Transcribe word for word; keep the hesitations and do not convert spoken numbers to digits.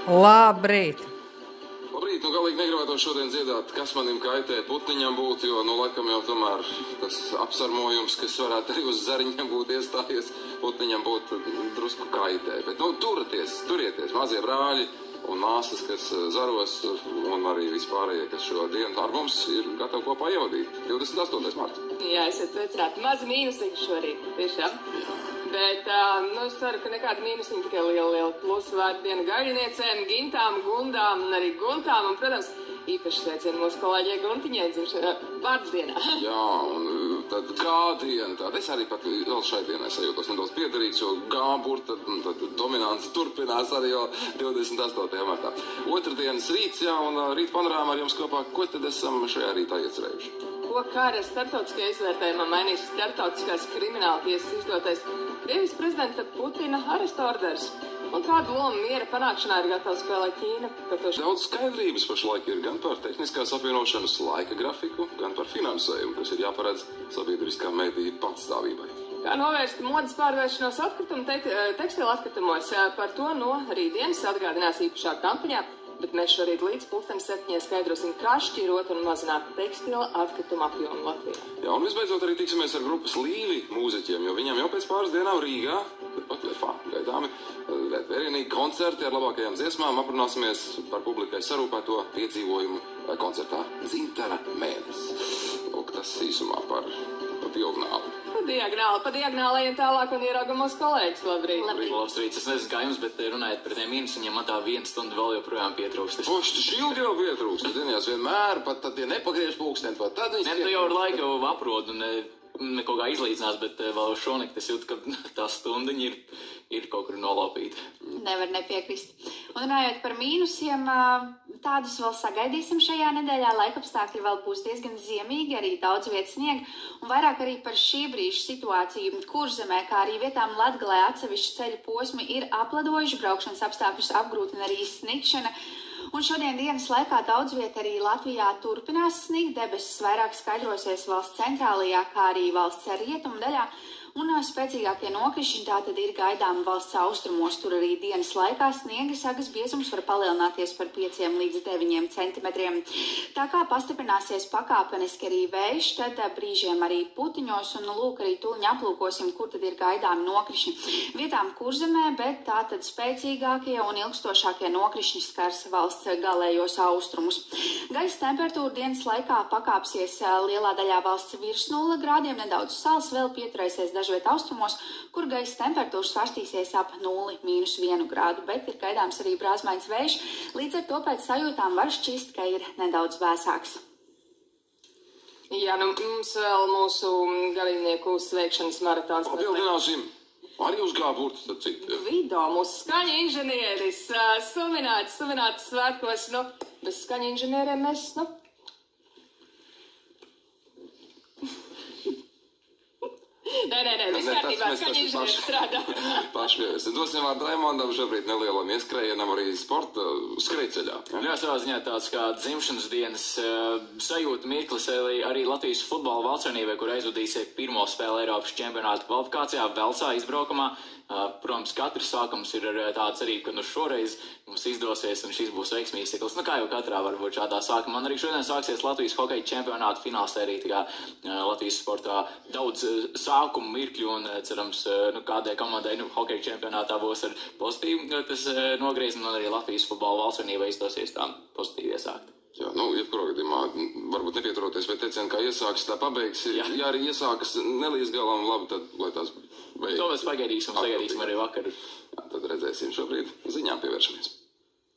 Labrīt! Labrīt, nu galīgi negribētu šodien dziedāt, kas manim kaitē putniņam būtu, jo, nu, laikam jau tomēr tas apsarmojums, kas varētu arī uz zariņiem būt iestājies, putniņam būtu drusku kaitē. Bet, nu, turieties, turieties, mazie brāļi un māsas, kas zaros, un arī vispārējie, kas šo dienu ar mums ir gatavi kopā ievadīt. divdesmit astotais marts. Jā, esat sveicināti. Mazi mīnusiņi šorīt, tiešām. Bet, uh, nu, es ceru, ka nekāda mīnusiņa, tikai liela, liela plusa vērta diena gaļiniecēm, gintām, gundām un arī guntām. Un, protams, īpaši sveicienu mūsu kolēģei Guntiņai dzimšanā vārds dienā. Jā, un tad gā diena, tad es arī pat vēl šai dienai sajūtos nedaudz piederīgs, jo gābur, tad, tad dominants turpinās arī jau divdesmit astotajā martā. Otrdienas rīts, jā, un rīt panorāmā ar jums kopā, ko tad esam šajā rītā iecerējuši? Ko kara starptautiskajā izvērtējumā mainīs starptautiskās krimināla tiesas izdotais Krievijas prezidenta Putina aresta orders? Un kādu lomu miera panākšanā ir gatava spēlēt Ķīna? To... Daudz skaidrības pašlaik ir gan par tehniskās apvienošanas laika grafiku, gan par finansējumu, kas ir jāparedz sabiedriskā mediju patstāvībai. Kā novērst modas pārvēršanos atkritumu te tekstilu atkritumos? Par to no rītdienas atgādinās īpašā kampaņā. Bet mēs šorīt līdz pulksten septiņiem skaidrosim, kā šķirot un mazināt tekstila atkrituma apjomu Latvijā. Jā, un visbeidzot arī tiksimies ar grupas Līvi mūziķiem, jo viņam jau pēc pāris dienām Rīgā, pat Vefā, gaidāmi, vērienīgi koncerti ar labākajām dziesmām, aprunāsimies par publikai sarūpēto piedzīvojumu koncertā Dzintara mēnesis. Lūk, tas īsumā par, par diagonāli. Pa diagonāli, pa diagonāli ejam tālāk un ieraugam mūsu kolēģis. Labrīt. Labrīt. Labs rīts. Es nezinu, kā jums, bet runājot par tiem mīnusiem, man tā viena stunda vēl joprojām pietrūkst. Poši, tu šilgi jau pietrūkst. Tad vienās vienmēr, pat tad, ja nepagriež pulksteni, pat tad viņš... Ne, tu jau ar laiku jau aprod un ne, ne kaut kā izlīdzinās, bet vēl šonakt es jūtu, ka tā stundiņa ir, ir kaut kur nolaupīta. Nevar nepiekrist. Un runājot par mīnusiem, tādus vēl sagaidīsim šajā nedēļā. Laikapstākļi vēl būs diezgan ziemīgi, arī daudz vietas snieg. Un vairāk arī par šī brīža situāciju Kurzemē, kā arī vietām Latgalē atsevišķi ceļu posmi ir apledojuši, braukšanas apstākļus apgrūtina arī sniegšana. Un šodien dienas laikā daudz viet arī Latvijā turpinās sniegt, debesis vairāk skaidrosies valsts centrālajā, kā arī valsts rietumu daļā. Un spēcīgākie nokrišņi tātad ir gaidāmi valsts austrumos. Tur arī dienas laikā sniega sagas biezums var palielināties par pieciem līdz deviņiem centimetriem. Tā kā pastiprināsies pakāpeniski arī vējš, tad brīžiem arī putiņos, un lūk arī tuliņi aplūkosim, kur tad ir gaidāmi nokrišņi. Vietām Kurzemē, bet tātad spēcīgākie un ilgstošākie nokrišņi skars valsts galējos austrumus. Gaisa temperatūra dienas laikā pakāpsies lielā daļā valsts virs nulle grādiem, nedaudz sals vēl pieturēsies dažviet austrumos, kur gaisa temperatūra svārstīsies ap nulli mīnus vienu grādu, bet ir gaidāms arī brāzmains vējš, līdz ar to pēc sajūtām var šķist, ka ir nedaudz vēsāks. Jā, nu mums vēl mūsu galībnieku sveikšanas maratons. Papildināsim arī uz gāburtu, tad citu. Vido, mūsu skaņa inženieris, sumināts, sumināts svētkos, nu, bez skaņa inženieriem mēs, nu, Nē, nē, nē, viss kārtībā, skaņa inženieris strādā. Pašvies. Dosim vārdu Raimondam šobrīd nelielam ieskrējienam arī sporta skrejceļā. Ja? Jā, savā ziņā tāds kā dzimšanas dienas uh, sajūta mirklis arī Latvijas futbola valstsvainībai, kur aizvadīsies pirmo spēli Eiropas čempionāta kvalifikācijā Velsā izbraukumā. Uh, protams, katrs sākums ir tāds arī, ka nu šoreiz mums izdosies un šis būs veiksmīgs cikls. Nu kā jau katrā var būt šādā sākumā. Man arī šodien sāksies Latvijas hokeja čempionāta finālsērija, tā kā uh, Latvijas sportā daudz uh, sākumu mirkļu un uh, cerams, uh, nu kādai komandai nu, hokeja čempionātā būs ar pozitīvu uh, tas uh, nogriezums un arī Latvijas futbola valstsvainībai izdosies tā pozitīvi iesākt. Jā, nu, jebkurā gadījumā, varbūt nepieturoties pie teiciena, kā iesāks, tā pabeigs. Jā, ja arī iesākas nelīdz galam, labi, tad, lai tās beig. To mēs pagaidīsim, sagaidīsim arī vakar. Jā, tad redzēsim šobrīd ziņām pievēršamies.